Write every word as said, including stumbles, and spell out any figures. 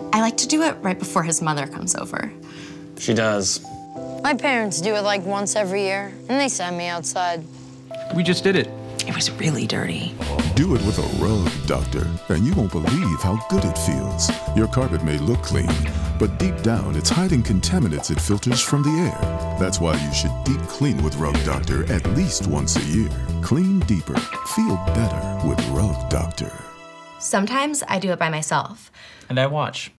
I like to do it right before his mother comes over. She does. My parents do it like once every year, and they send me outside. We just did it. It was really dirty. Do it with a Rug Doctor, and you won't believe how good it feels. Your carpet may look clean, but deep down, it's hiding contaminants it filters from the air. That's why you should deep clean with Rug Doctor at least once a year. Clean deeper. Feel better with Rug Doctor. Sometimes I do it by myself. And I watch.